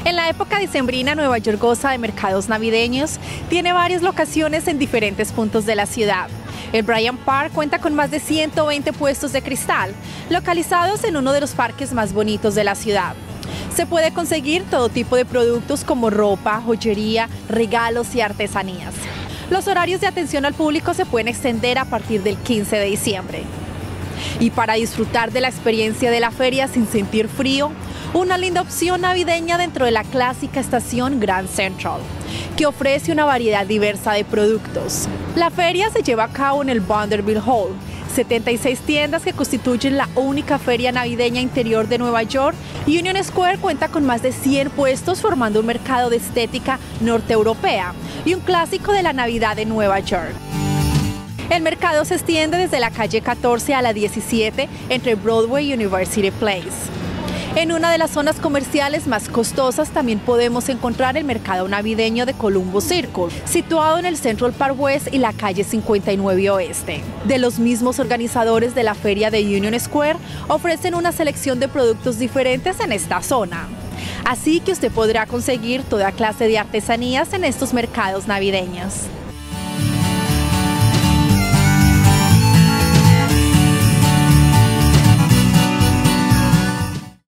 En la época dicembrina, Nueva York goza de mercados navideños. Tiene varias locaciones en diferentes puntos de la ciudad. El Bryant Park cuenta con más de 120 puestos de cristal, localizados en uno de los parques más bonitos de la ciudad. Se puede conseguir todo tipo de productos como ropa, joyería, regalos y artesanías. Los horarios de atención al público se pueden extender a partir del 15 de diciembre. Y para disfrutar de la experiencia de la feria sin sentir frío, una linda opción navideña dentro de la clásica estación Grand Central, que ofrece una variedad diversa de productos. La feria se lleva a cabo en el Vanderbilt Hall, 76 tiendas que constituyen la única feria navideña interior de Nueva York. Union Square cuenta con más de 100 puestos formando un mercado de estética norteeuropea y un clásico de la Navidad de Nueva York. El mercado se extiende desde la calle 14 a la 17 entre Broadway y University Place. En una de las zonas comerciales más costosas también podemos encontrar el mercado navideño de Columbus Circle, situado en el Central Park West y la calle 59 Oeste. De los mismos organizadores de la feria de Union Square, ofrecen una selección de productos diferentes en esta zona. Así que usted podrá conseguir toda clase de artesanías en estos mercados navideños.